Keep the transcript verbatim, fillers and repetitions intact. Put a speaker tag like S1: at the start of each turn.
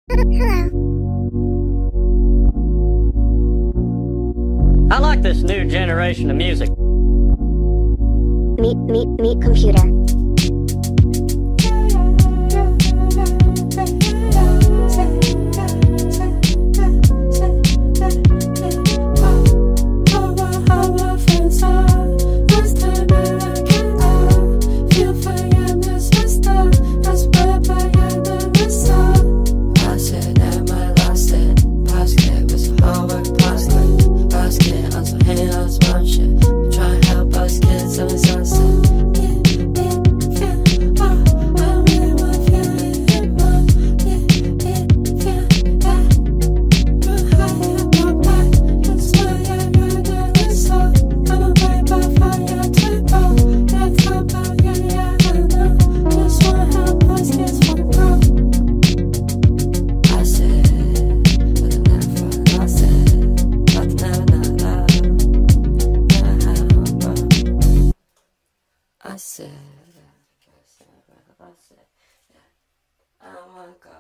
S1: I like this new generation of music.
S2: Meet, meet, meet computer.
S3: I said, I said, I said, oh my God.